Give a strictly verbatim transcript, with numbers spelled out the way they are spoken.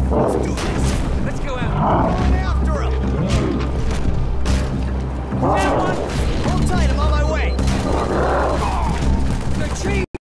Let's do this. Let's go out. Run after him.